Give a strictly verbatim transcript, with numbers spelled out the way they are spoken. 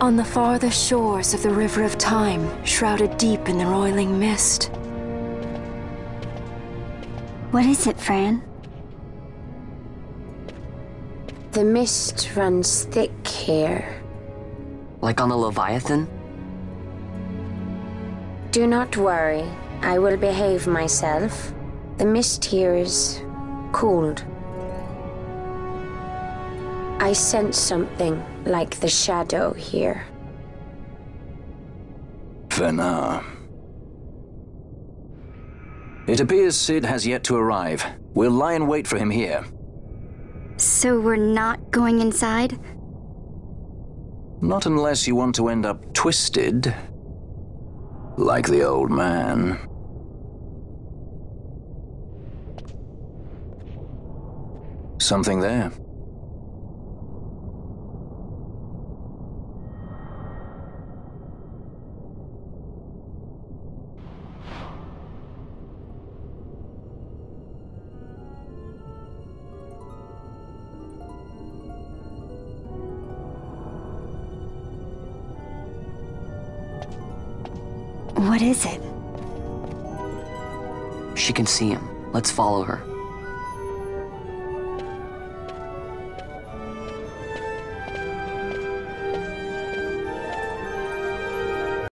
On the farther shores of the River of Time, shrouded deep in the roiling mist. What is it, Fran? The mist runs thick here. Like on the Leviathan? Do not worry. I will behave myself. The mist here is cooled. I sense something like the shadow here. Fena. It appears Sid has yet to arrive. We'll lie in wait for him here. So we're not going inside? Not unless you want to end up twisted. Like the old man. Something there. What is it? She can see him. Let's follow her.